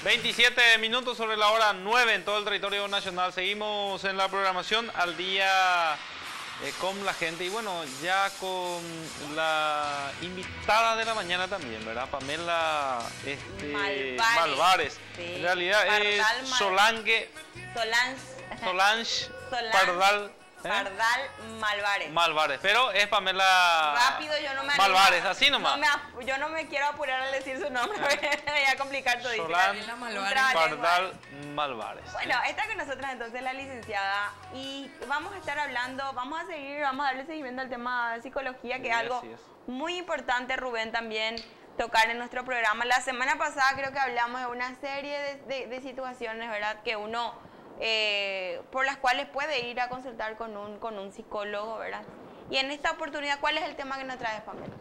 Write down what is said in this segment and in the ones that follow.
27 minutos sobre la hora 9 en todo el territorio nacional. Seguimos en la programación al día con la gente y bueno, ya con la invitada de la mañana también, ¿verdad? Pamela Malvares. Sí. En realidad es Solange Pardal. Pardal Malvares, pero es Pamela rápido, yo no me animo, Malvares, así nomás. Yo no me quiero apurar al decir su nombre, me voy a complicar todo. Solange Pardal Malvares. Bueno, está con nosotros entonces la licenciada y vamos a estar hablando, vamos a darle seguimiento al tema de psicología, que es algo muy importante, Rubén, también tocar en nuestro programa. La semana pasada creo que hablamos de una serie de situaciones, ¿verdad? Que uno... por las cuales puede ir a consultar con un psicólogo, ¿verdad? Y en esta oportunidad, ¿cuál es el tema que nos trae, Pamela?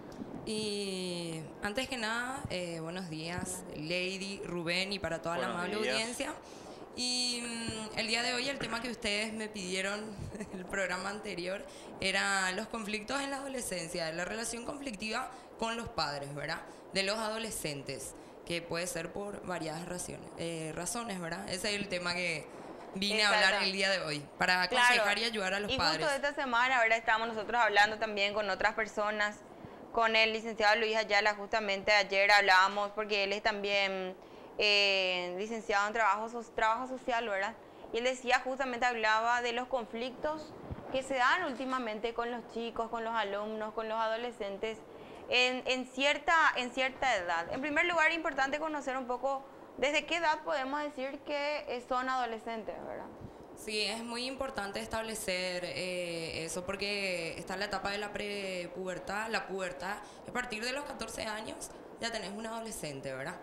Y antes que nada, buenos días, Lady, Rubén y para toda la amable audiencia. Y el día de hoy el tema que ustedes me pidieron en el programa anterior era los conflictos en la adolescencia, la relación conflictiva con los padres, ¿verdad? De los adolescentes, que puede ser por varias razones, ¿verdad? Ese es el tema que vine a hablar el día de hoy, para aconsejar y ayudar a los padres. Y justo esta semana, ahora estamos nosotros hablando también con otras personas, con el licenciado Luis Ayala, justamente ayer hablábamos, porque él es también licenciado en trabajo social, ¿verdad? Y él decía, justamente hablaba de los conflictos que se dan últimamente con los chicos, con los alumnos, con los adolescentes, en cierta edad. En primer lugar, es importante conocer un poco desde qué edad podemos decir que son adolescentes, ¿verdad? Sí, es muy importante establecer eso porque está la etapa de la prepubertad, la pubertad. A partir de los 14 años ya tenés un adolescente, ¿verdad?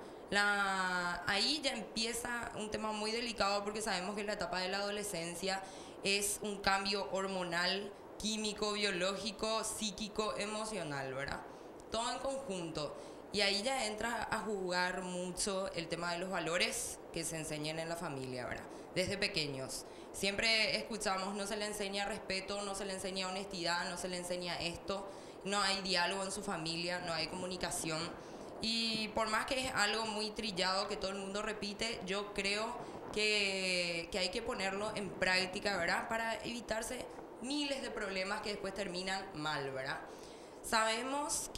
Ahí ya empieza un tema muy delicado porque sabemos que la etapa de la adolescencia es un cambio hormonal, químico, biológico, psíquico, emocional, ¿verdad? Todo en conjunto. Y ahí ya entra a jugar mucho el tema de los valores que se enseñan en la familia, ¿verdad? Desde pequeños. Siempre escuchamos, no se le enseña respeto, no se le enseña honestidad, no se le enseña esto, no hay diálogo en su familia, no hay comunicación. Y por más que es algo muy trillado que todo el mundo repite, yo creo que hay que ponerlo en práctica, ¿verdad? Para evitarse miles de problemas que después terminan mal, ¿verdad? Sabemos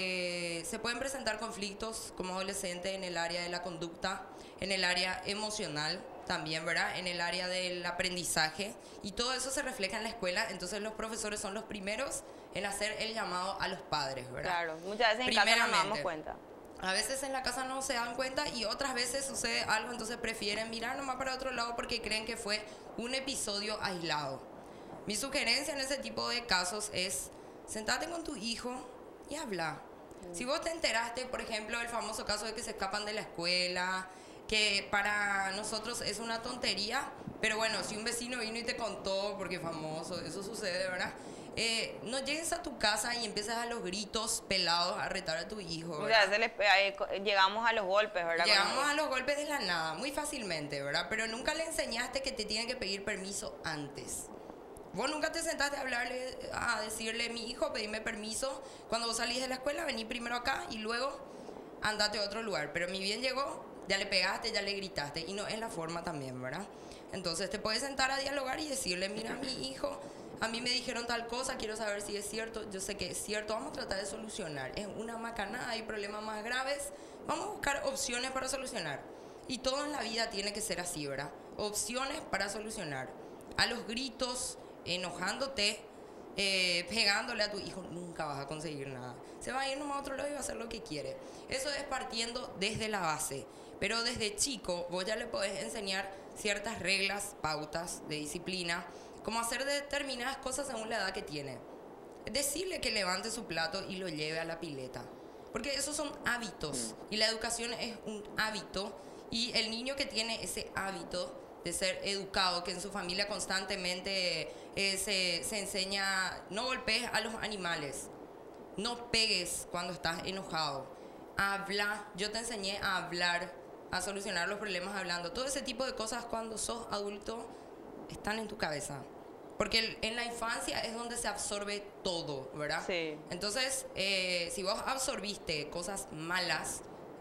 que se pueden presentar conflictos como adolescente en el área de la conducta, en el área emocional también, ¿verdad? En el área del aprendizaje, y todo eso se refleja en la escuela. Entonces los profesores son los primeros en hacer el llamado a los padres, ¿verdad? Claro, muchas veces en casa no nos damos cuenta. A veces en la casa no se dan cuenta y otras veces sucede algo, entonces prefieren mirar nomás para otro lado porque creen que fue un episodio aislado. Mi sugerencia en ese tipo de casos es: sentate con tu hijo y habla. Si vos te enteraste, por ejemplo, del famoso caso de que se escapan de la escuela, que para nosotros es una tontería, pero bueno, si un vecino vino y te contó, porque famoso, eso sucede, ¿verdad? No llegues a tu casa y empiezas a los gritos pelados a retar a tu hijo, ¿verdad? Llegamos a los golpes, ¿verdad? Llegamos a los golpes de la nada, muy fácilmente, ¿verdad? Pero nunca le enseñaste que te tienen que pedir permiso antes. Vos nunca te sentaste a decirle: mi hijo, pedime permiso, cuando vos salís de la escuela, vení primero acá y luego andate a otro lugar. Pero mi bien llegó, ya le pegaste, ya le gritaste, y no es la forma también, ¿verdad? Entonces te puedes sentar a dialogar y decirle: mira, mi hijo, a mí me dijeron tal cosa, quiero saber si es cierto, yo sé que es cierto, vamos a tratar de solucionar. Es una macanada, hay problemas más graves, vamos a buscar opciones para solucionar. Y todo en la vida tiene que ser así, ¿verdad? Opciones para solucionar. A los gritos, enojándote, pegándole a tu hijo, nunca vas a conseguir nada. Se va a ir nomás a otro lado y va a hacer lo que quiere. Eso es partiendo desde la base. Pero desde chico vos ya le podés enseñar ciertas reglas, pautas de disciplina, como hacer determinadas cosas según la edad que tiene. Decirle que levante su plato y lo lleve a la pileta. Porque esos son hábitos. Y la educación es un hábito. Y el niño que tiene ese hábito de ser educado, que en su familia constantemente se enseña: no golpees a los animales, no pegues cuando estás enojado, habla, yo te enseñé a hablar, a solucionar los problemas hablando. Todo ese tipo de cosas cuando sos adulto están en tu cabeza, porque en la infancia es donde se absorbe todo, ¿verdad? Sí. Entonces, si vos absorbiste cosas malas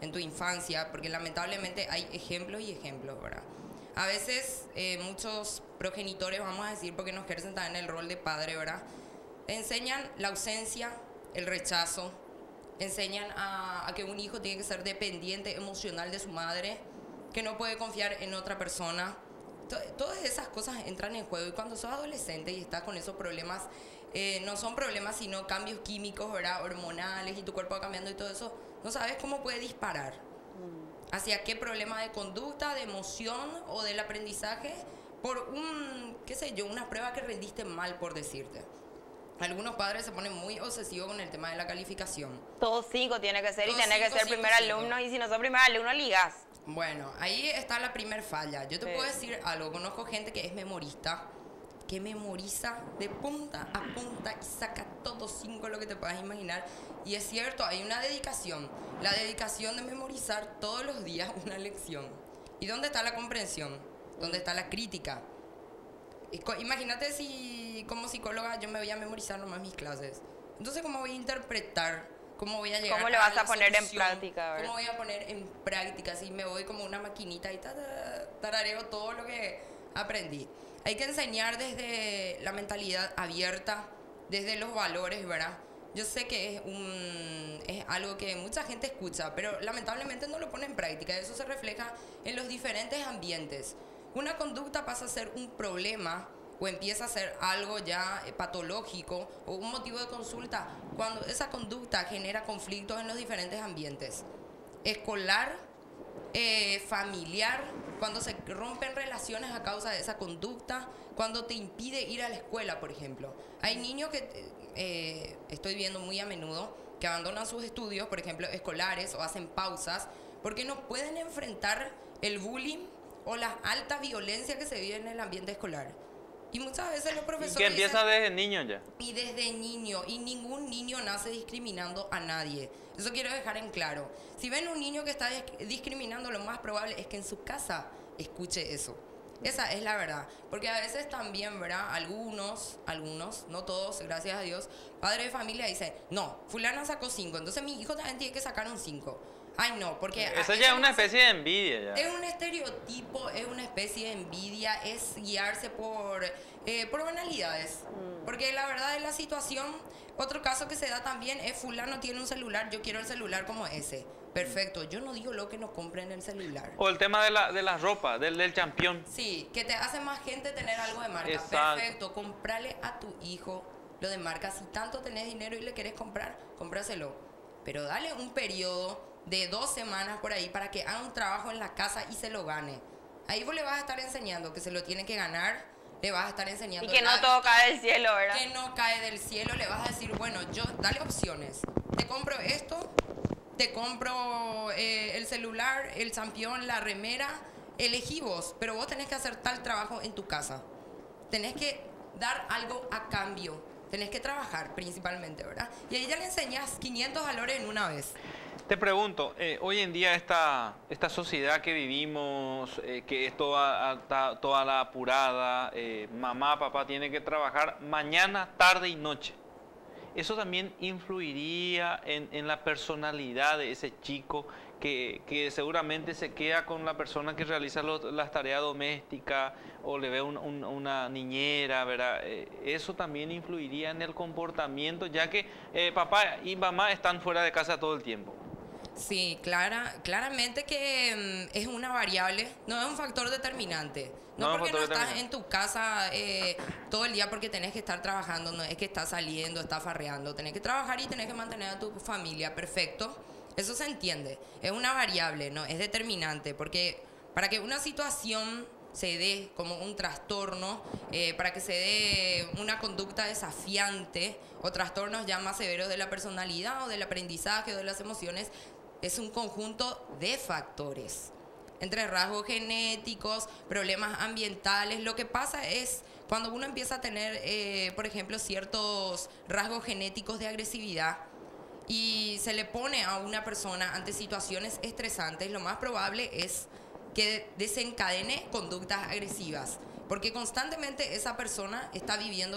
en tu infancia, porque lamentablemente hay ejemplos y ejemplos, ¿verdad? A veces muchos progenitores, vamos a decir, porque nos ejercen también el rol de padre, ¿verdad? Enseñan la ausencia, el rechazo, enseñan a que un hijo tiene que ser dependiente emocional de su madre, que no puede confiar en otra persona. Todas esas cosas entran en juego, y cuando sos adolescente y estás con esos problemas, no son problemas sino cambios químicos, ¿verdad? Hormonales, y tu cuerpo va cambiando y todo eso, no sabes cómo puede disparar. ¿Hacia qué problema de conducta, de emoción o del aprendizaje? Por qué sé yo, una prueba que rendiste mal, por decirte. Algunos padres se ponen muy obsesivos con el tema de la calificación. Todos 5 tiene que ser, y Todos tenés que cinco, ser cinco, primer cinco. alumno, y si no sos primer alumno, ligas. Bueno, ahí está la primer falla. Yo te Sí. puedo decir algo. Conozco gente que es memorista, que memoriza de punta a punta y saca todos 5 lo que te puedas imaginar. Y es cierto, hay una dedicación. La dedicación de memorizar todos los días una lección. ¿Y dónde está la comprensión? ¿Dónde está la crítica? Imagínate si como psicóloga yo me voy a memorizar nomás mis clases. Entonces, ¿cómo voy a interpretar? ¿Cómo voy a llegar ¿Cómo lo vas la a poner en solución? práctica, verdad? ¿Cómo voy a poner en práctica? Si me voy como una maquinita y tarareo todo lo que aprendí. Hay que enseñar desde la mentalidad abierta, desde los valores, ¿verdad? Yo sé que es algo que mucha gente escucha, pero lamentablemente no lo pone en práctica. Eso se refleja en los diferentes ambientes. Una conducta pasa a ser un problema o empieza a ser algo ya patológico o un motivo de consulta cuando esa conducta genera conflictos en los diferentes ambientes. Escolar, familiar, cuando se rompen relaciones a causa de esa conducta, cuando te impide ir a la escuela, por ejemplo. Hay niños que estoy viendo muy a menudo que abandonan sus estudios, por ejemplo, escolares, o hacen pausas porque no pueden enfrentar el bullying o la alta violencia que se vive en el ambiente escolar. Y muchas veces los profesores... Y que empieza dicen, desde niño ya. y desde niño, y ningún niño nace discriminando a nadie. Eso quiero dejar en claro. Si ven un niño que está discriminando, lo más probable es que en su casa escuche eso. Esa es la verdad. Porque a veces también, ¿verdad? Algunos, no todos, gracias a Dios, padres de familia dicen, no, fulana sacó 5, entonces mi hijo también tiene que sacar un 5. Ay, no, porque... Eso ya es una especie de envidia ya. Es un estereotipo, es una especie de envidia, es guiarse por banalidades. Porque la verdad de la situación, otro caso que se da también es fulano tiene un celular, yo quiero el celular como ese. Perfecto, yo no digo lo que no compren el celular. O el tema de la ropa, del campeón. Sí, que te hace más gente tener algo de marca. Exacto. Perfecto, comprale a tu hijo lo de marca. Si tanto tenés dinero y le querés comprar, cómpraselo. Pero dale un periodo de 2 semanas por ahí para que haga un trabajo en la casa y se lo gane. Ahí vos le vas a estar enseñando que se lo tiene que ganar, le vas a estar enseñando... Y que no todo cae del cielo, ¿verdad? Que no cae del cielo, le vas a decir, bueno, dale opciones. Te compro esto, te compro el celular, el campeón, la remera, elegí vos, pero vos tenés que hacer tal trabajo en tu casa. Tenés que dar algo a cambio. Tenés que trabajar principalmente, ¿verdad? Y ahí ya le enseñas 500 valores en una vez. Te pregunto, hoy en día esta sociedad que vivimos, que es toda la apurada, mamá, papá tiene que trabajar mañana, tarde y noche. ¿Eso también influiría en la personalidad de ese chico que seguramente se queda con la persona que realiza las tareas domésticas o le ve una niñera, ¿verdad? Eso también influiría en el comportamiento, ya que papá y mamá están fuera de casa todo el tiempo. Sí, claramente que es una variable, no es un factor determinante. No porque no estás en tu casa todo el día porque tenés que estar trabajando, no es que estás saliendo, estás farreando, tenés que trabajar y tenés que mantener a tu familia, perfecto. Eso se entiende, es una variable, no es determinante, porque para que una situación se dé como un trastorno, para que se dé una conducta desafiante o trastornos ya más severos de la personalidad o del aprendizaje o de las emociones, es un conjunto de factores. Entre rasgos genéticos, problemas ambientales, lo que pasa es cuando uno empieza a tener, por ejemplo, ciertos rasgos genéticos de agresividad y se le pone a una persona ante situaciones estresantes, lo más probable es que desencadene conductas agresivas, porque constantemente esa persona está viviendo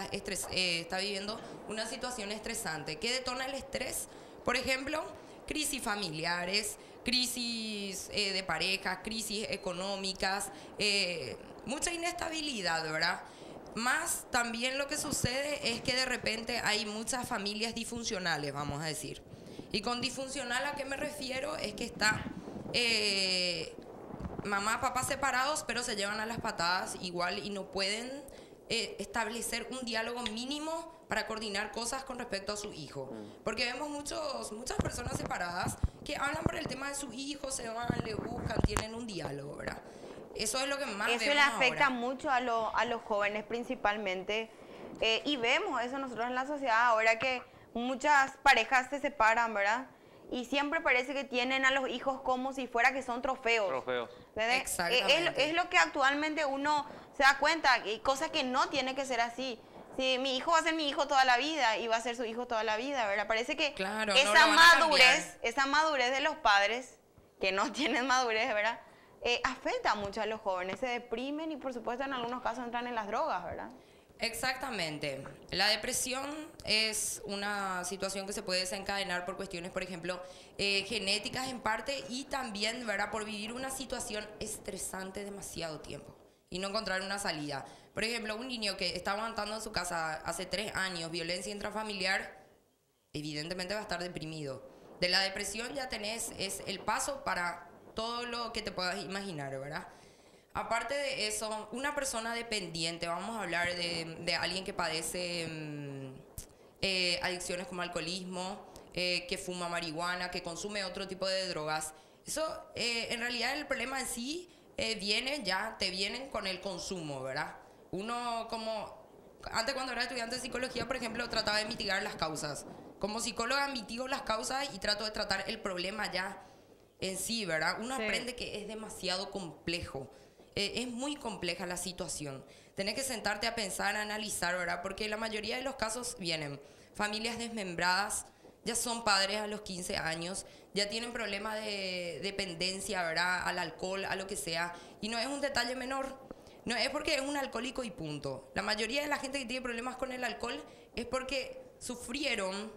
está viviendo una situación estresante. ¿Qué detona el estrés? Por ejemplo, crisis familiares, crisis de pareja, crisis económicas, mucha inestabilidad, ¿verdad? Más también lo que sucede es que de repente hay muchas familias disfuncionales, vamos a decir. Y con disfuncional, ¿a qué me refiero? Es que está mamá, papá separados, pero se llevan a las patadas igual y no pueden establecer un diálogo mínimo para coordinar cosas con respecto a su hijo. Porque vemos muchas personas separadas que hablan por el tema de su hijo, se van, le buscan, tienen un diálogo, ¿verdad? Eso es lo que más Eso vemos le afecta ahora. mucho a los jóvenes principalmente. Y vemos eso nosotros en la sociedad ahora que muchas parejas se separan, ¿verdad? Y siempre parece que tienen a los hijos como si fuera que son trofeos. Trofeos. ¿Entendés? Exactamente. Es lo que actualmente uno se da cuenta, y cosas que no tiene que ser así. Si mi hijo va a ser mi hijo toda la vida y va a ser su hijo toda la vida, ¿verdad? Parece que Claro, no esa lo van a madurez, cambiar. esa madurez de los padres, que no tienen madurez, ¿verdad? Afecta mucho a los jóvenes, se deprimen y por supuesto en algunos casos entran en las drogas, ¿verdad? Exactamente. La depresión es una situación que se puede desencadenar por cuestiones, por ejemplo, genéticas en parte y también, ¿verdad?, por vivir una situación estresante demasiado tiempo y no encontrar una salida. Por ejemplo, un niño que está aguantando en su casa hace 3 años violencia intrafamiliar, evidentemente va a estar deprimido. De la depresión ya tenés, es el paso para todo lo que te puedas imaginar, ¿verdad? Aparte de eso, una persona dependiente, vamos a hablar de alguien que padece adicciones como alcoholismo, que fuma marihuana, que consume otro tipo de drogas. Eso, en realidad, el problema en sí te vienen con el consumo, ¿verdad? Uno antes cuando era estudiante de psicología, por ejemplo, trataba de mitigar las causas. Como psicóloga mitigo las causas y trato de tratar el problema ya en sí, ¿verdad? Uno Sí. aprende que es demasiado complejo. Es muy compleja la situación. Tenés que sentarte a pensar, a analizar, ¿verdad? Porque la mayoría de los casos vienen familias desmembradas, ya son padres a los 15 años, ya tienen problemas de dependencia, ¿verdad? Al alcohol, a lo que sea. Y no es un detalle menor. No es porque es un alcohólico y punto. La mayoría de la gente que tiene problemas con el alcohol es porque sufrieron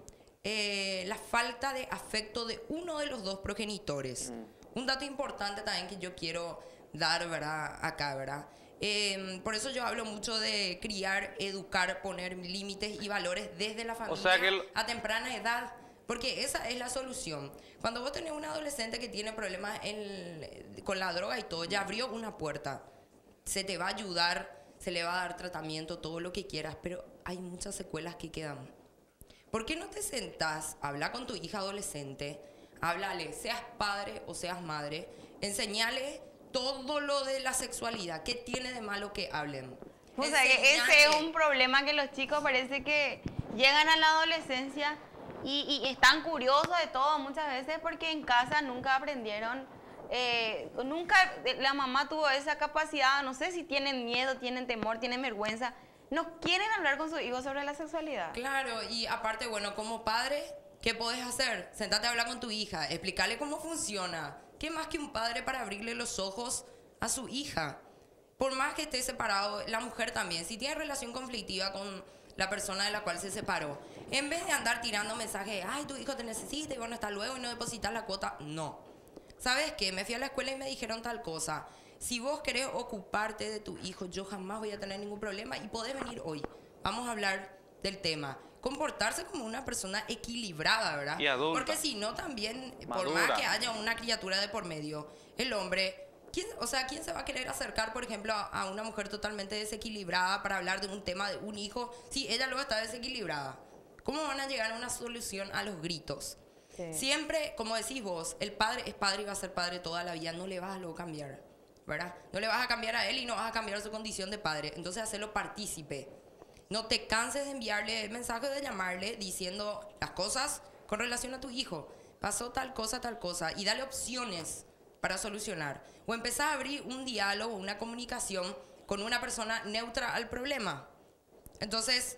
la falta de afecto de uno de los dos progenitores. Un dato importante también que yo quiero dar, ¿verdad? Acá, ¿verdad? Por eso yo hablo mucho de criar, educar, poner límites y valores desde la familia sea que a temprana edad. Porque esa es la solución. Cuando vos tenés un adolescente que tiene problemas con la droga y todo, ya abrió una puerta. Se te va a ayudar, se le va a dar tratamiento, todo lo que quieras, pero hay muchas secuelas que quedan. ¿Por qué no te sentás, habla con tu hija adolescente, háblale, seas padre o seas madre, enseñale todo lo de la sexualidad? ¿Qué tiene de malo que hablen? O sea, que ese es Enseñale. un problema que los chicos parece que llegan a la adolescencia y están curiosos de todo muchas veces porque en casa nunca aprendieron, nunca la mamá tuvo esa capacidad, no sé si tienen miedo, tienen temor, tienen vergüenza, no quieren hablar con sus hijos sobre la sexualidad. Claro, y aparte, bueno, como padre, ¿qué podés hacer? Sentate a hablar con tu hija, explicarle cómo funciona. ¿Qué más que un padre para abrirle los ojos a su hija? Por más que esté separado, la mujer también, si tiene relación conflictiva con la persona de la cual se separó, en vez de andar tirando mensajes, ay, tu hijo te necesita y bueno, hasta luego y no depositas la cuota, no. ¿Sabes qué? Me fui a la escuela y me dijeron tal cosa. Si vos querés ocuparte de tu hijo, yo jamás voy a tener ningún problema y podés venir hoy. Vamos a hablar del tema. Comportarse como una persona equilibrada, ¿verdad? Y adulta. Porque si no, también, por Madura. más que haya una criatura de por medio, el hombre, ¿quién se va a querer acercar, por ejemplo, a una mujer totalmente desequilibrada para hablar de un tema de un hijo si ella luego está desequilibrada? ¿Cómo van a llegar a una solución a los gritos? Sí. Siempre, como decís vos, el padre es padre y va a ser padre toda la vida, no le vas a luego cambiar, ¿verdad? No le vas a cambiar a él y no vas a cambiar su condición de padre, entonces hacerlo partícipe. No te canses de enviarle mensajes, de llamarle diciendo las cosas con relación a tu hijo. Pasó tal cosa, y dale opciones para solucionar. O empezar a abrir un diálogo, una comunicación con una persona neutra al problema. Entonces,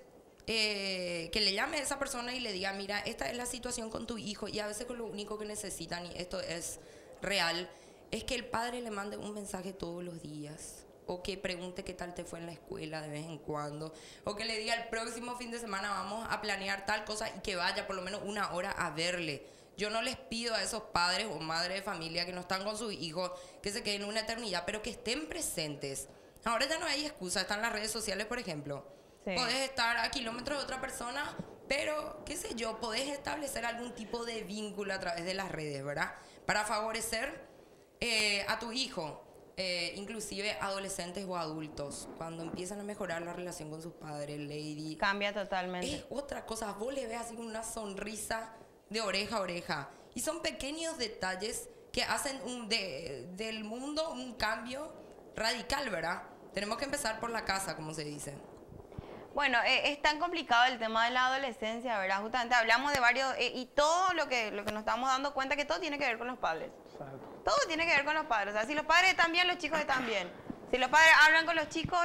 que le llame a esa persona y le diga, mira, esta es la situación con tu hijo, y a veces con lo único que necesitan, y esto es real, es que el padre le mande un mensaje todos los días, o que pregunte qué tal te fue en la escuela de vez en cuando, o que le diga el próximo fin de semana vamos a planear tal cosa y que vaya por lo menos 1 hora a verle. Yo no les pido a esos padres o madres de familia que no están con sus hijos que se queden una eternidad, pero que estén presentes. Ahora ya no hay excusa, están las redes sociales, por ejemplo. Sí. Podés estar a kilómetros de otra persona, pero, qué sé yo, podés establecer algún tipo de vínculo a través de las redes, ¿verdad? Para favorecer a tu hijo, inclusive adolescentes o adultos, cuando empiezan a mejorar la relación con sus padres, Lady. Cambia totalmente. Es otra cosa, vos le ves así una sonrisa de oreja a oreja. Y son pequeños detalles que hacen del mundo un cambio radical, ¿verdad? Tenemos que empezar por la casa, como se dice. Bueno, es tan complicado el tema de la adolescencia, ¿verdad? Justamente hablamos de varios, y todo lo que nos estamos dando cuenta que todo tiene que ver con los padres. Exacto. Todo tiene que ver con los padres. O sea, si los padres están bien, los chicos están bien. Si los padres hablan con los chicos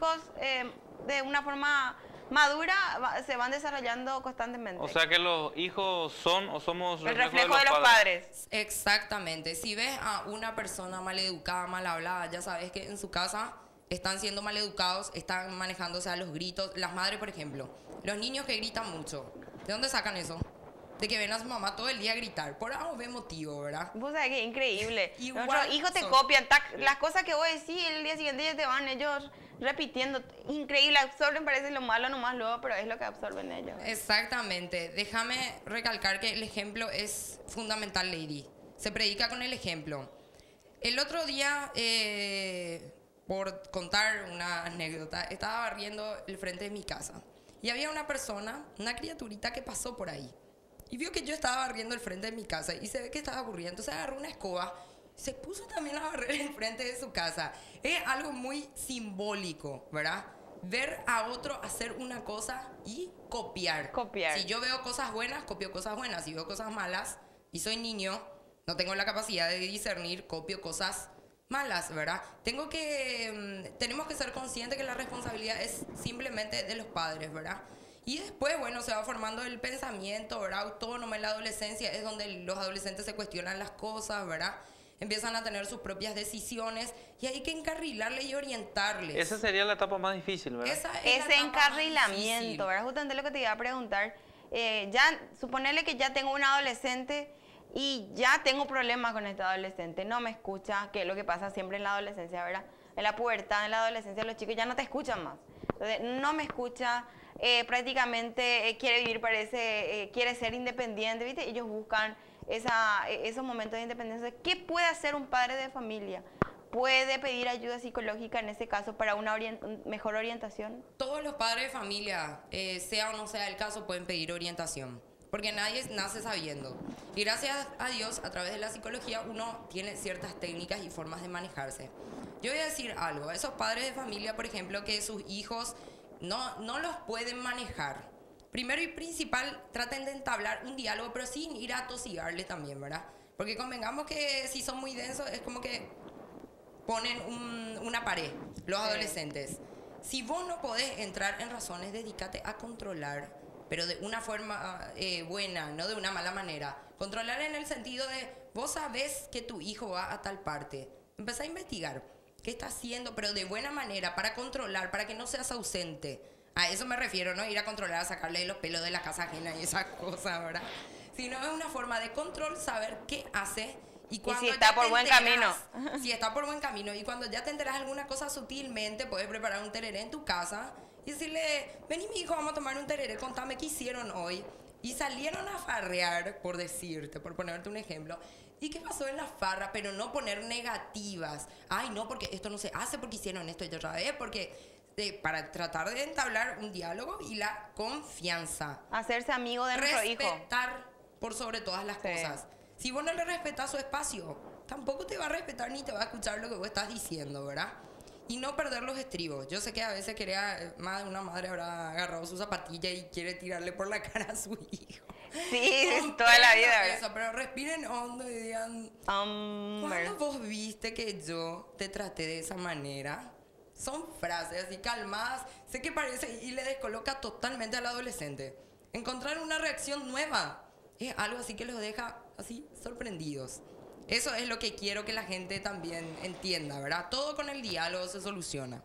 de una forma madura se van desarrollando constantemente. O sea que los hijos son o somos el reflejo de los padres. Exactamente. Si ves a una persona maleducada, mal hablada, ya sabes que en su casa están siendo maleducados, están manejándose a los gritos. Las madres, por ejemplo, los niños que gritan mucho, ¿de dónde sacan eso? De que ven a su mamá todo el día a gritar, por A o B motivo, ¿verdad? Vos sabés que es increíble. Igual Nuestros hijos te son. copian, las cosas que vos decís el día siguiente ya te van ellos repitiendo. Increíble, absorben, parece lo malo nomás luego, pero es lo que absorben ellos. Exactamente. Déjame recalcar que el ejemplo es fundamental, Lady. Se predica con el ejemplo. El otro día, por contar una anécdota, estaba barriendo el frente de mi casa. Y había una persona, una criaturita que pasó por ahí. Y vio que yo estaba barriendo el frente de mi casa y se ve que estaba aburrida. Entonces agarró una escoba, se puso también a barrer el frente de su casa. Es algo muy simbólico, ¿verdad? Ver a otro hacer una cosa y copiar. Copiar. Si yo veo cosas buenas, copio cosas buenas. Si veo cosas malas y soy niño, no tengo la capacidad de discernir, copio cosas malas, ¿verdad? Tenemos que ser conscientes que la responsabilidad es simplemente de los padres, ¿verdad? Y después, bueno, se va formando el pensamiento, ¿verdad? Autónomo en la adolescencia, es donde los adolescentes se cuestionan las cosas, ¿verdad? Empiezan a tener sus propias decisiones y hay que encarrilarles y orientarles. Esa sería la etapa más difícil, ¿verdad? Esa es la Ese etapa más encarrilamiento, difícil. ¿verdad? Justamente lo que te iba a preguntar. Suponerle que ya tengo un adolescente y ya tengo problemas con este adolescente, no me escucha, que es lo que pasa siempre en la adolescencia, ¿verdad? En la pubertad, en la adolescencia, los chicos ya no te escuchan más. Entonces, no me escucha, prácticamente quiere vivir, quiere ser independiente, ¿viste? Ellos buscan esos momentos de independencia. ¿Qué puede hacer un padre de familia? ¿Puede pedir ayuda psicológica en ese caso para una mejor orientación? Todos los padres de familia, sea o no sea el caso, pueden pedir orientación. Porque nadie nace sabiendo. Y gracias a Dios, a través de la psicología, uno tiene ciertas técnicas y formas de manejarse. Yo voy a decir algo. Esos padres de familia, por ejemplo, que sus hijos no los pueden manejar. Primero y principal, traten de entablar un diálogo, pero sin ir a tosigarle también, ¿verdad? Porque convengamos que si son muy densos, es como que ponen una pared, los adolescentes. Si vos no podés entrar en razones, dedícate a controlar, pero de una forma buena, no de una mala manera. Controlar en el sentido de, vos sabés que tu hijo va a tal parte. Empezá a investigar qué está haciendo, pero de buena manera, para controlar, para que no seas ausente. A eso me refiero, no ir a controlar, a sacarle los pelos de la casa ajena y esas cosas, ¿verdad? Sino es una forma de control, saber qué hace. Y si está por buen camino. Si está por buen camino. Y cuando ya te enteras alguna cosa sutilmente, puedes preparar un tereré en tu casa y decirle, vení mi hijo, vamos a tomar un tereré, contame qué hicieron hoy. Y salieron a farrear, por decirte, por ponerte un ejemplo. ¿Y qué pasó en la farra? Pero no poner negativas. Ay, no, porque esto no se hace porque hicieron esto y otra vez, porque para tratar de entablar un diálogo y la confianza. Hacerse amigo de nuestro hijo. Respetar por sobre todas las cosas. Si vos no le respetas su espacio, tampoco te va a respetar ni te va a escuchar lo que vos estás diciendo, ¿verdad? Y no perder los estribos. Yo sé que a veces más de una madre habrá agarrado su zapatilla y quiere tirarle por la cara a su hijo. Sí, toda la vida, ¿verdad? Eso, pero respiren hondo y digan, ¿cuándo vos viste que yo te traté de esa manera? Son frases así calmadas, sé que parece y le descoloca totalmente al adolescente. Encontrar una reacción nueva es algo así que los deja así sorprendidos. Eso es lo que quiero que la gente también entienda, ¿verdad? Todo con el diálogo se soluciona.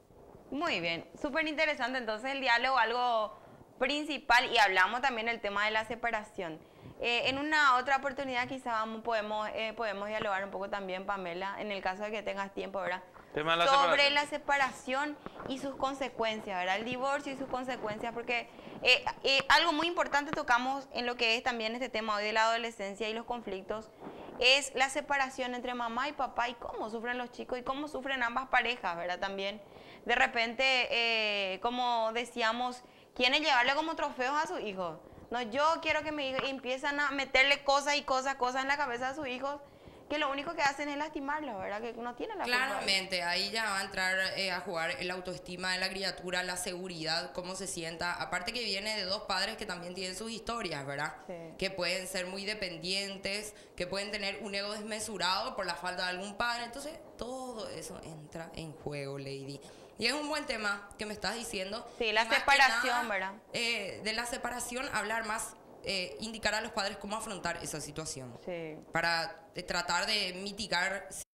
Muy bien, súper interesante entonces el diálogo, algo principal, y hablamos también del tema de la separación. En una otra oportunidad quizá podemos dialogar un poco también, Pamela, en el caso de que tengas tiempo, ¿verdad? Tema de la Sobre separación. la separación y sus consecuencias, ¿verdad? El divorcio y sus consecuencias, porque algo muy importante tocamos en lo que es también este tema hoy de la adolescencia y los conflictos, es la separación entre mamá y papá y cómo sufren los chicos y cómo sufren ambas parejas, ¿verdad? También, de repente, como decíamos, quieren llevarle como trofeos a sus hijos. No, yo quiero que mi hijo, y empiezan a meterle cosas en la cabeza a sus hijos, que lo único que hacen es lastimarlos, ¿verdad? Que no tienen la culpa. Claramente, ahí ya va a entrar a jugar el autoestima de la criatura, la seguridad, cómo se sienta. Aparte que viene de dos padres que también tienen sus historias, ¿verdad? Sí. Que pueden ser muy dependientes, que pueden tener un ego desmesurado por la falta de algún padre. Entonces, todo eso entra en juego, Lady. Y es un buen tema que me estás diciendo. Sí, la Más que separación, nada, ¿verdad? De la separación, hablar más, indicar a los padres cómo afrontar esa situación. Sí. Para tratar de mitigar